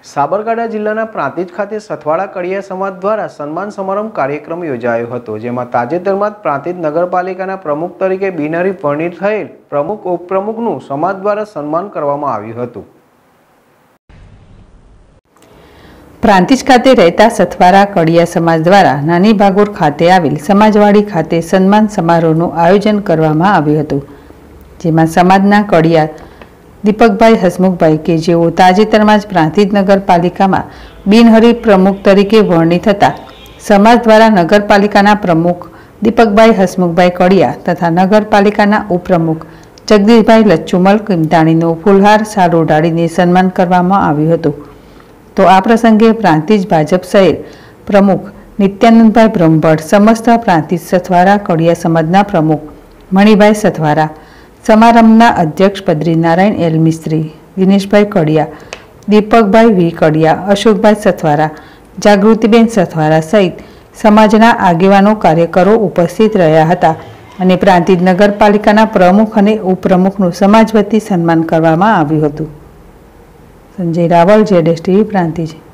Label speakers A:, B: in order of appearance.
A: સાબરકાંઠા જિલ્લાના પ્રાંતિજ ખાતે સથવાડા કડિયા સમાજ દ્વારા સન્માન સમારંભ કાર્યક્રમ યોજાયો હતો, જેમાં તાજેતરમાં જ પ્રાંતિજ નગરપાલિકાના પ્રમુખ તરીકે બિનહરીફ વરણી થયેલ પ્રમુખ ઉપપ્રમુખનું સમાજ દ્વારા સન્માન કરવામાં આવ્યું હતું।
B: પ્રાંતિજ ખાતે રહેતા સથવાડા કડિયા સમાજ દ્વારા નાની ભાગોળ ખાતે આવેલ સમાજવાડી ખાતે સન્માન સમારોહનું આયોજન કરવામાં આવ્યું હતું, જેમાં સમાજના કડિયા દીપકભાઈ હસમુખભાઈ કે જેઓ તાજેતરમાં જ પ્રાંતિજ નગરપાલિકામાં બિનહરીફ પ્રમુખ તરીકે વરણી થતા સમાજ દ્વારા નગરપાલિકાના પ્રમુખ દીપકભાઈ હસમુખભાઈ કડિયા તથા નગરપાલિકાના ઉપપ્રમુખ જગદીશભાઈ લચ્છુમલ કિમતાણીનો ફૂલહાર શાલ ઓઢાડીને સન્માન કરવામાં આવ્યું હતું। તો આ પ્રસંગે પ્રાંતિજ ભાજપ શહેર પ્રમુખ નિત્યાનંદભાઈ બ્રહ્મભટ્ટ, સમસ્ત પ્રાંતિજ સથવારા કડિયા સમાજના પ્રમુખ મણિભાઈ સથવારા, समारंभના अध्यक्ष बद्रीनारायण एल मिस्त्री, दिनेशभाई कडिया, दीपकभाई वी कडिया, अशोकभाई सथवारा, जागृतिबेन सथवारा सहित समाजना आगेवानो कार्यकरो उपस्थित रह्या हता अने प्रांतिज नगरपालिकाना प्रमुख अने उपप्रमुखनुं समाज वती सन्मान करवामां आव्युं हतुं। संजय रावल, ZSTV, प्रांतिज।